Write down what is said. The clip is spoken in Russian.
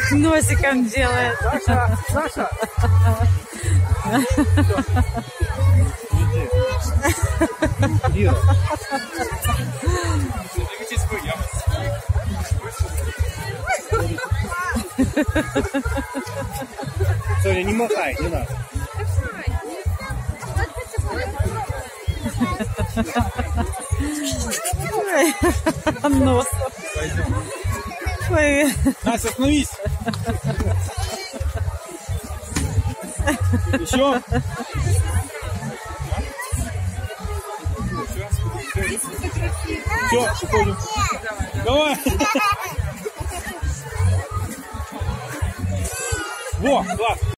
Носиком делает. Саша, Саша. Иди. Ира. Соня, не махай, не надо. Нос. Ой. Настя, остановись. Еще. Все, уходим. Давай. Во, класс.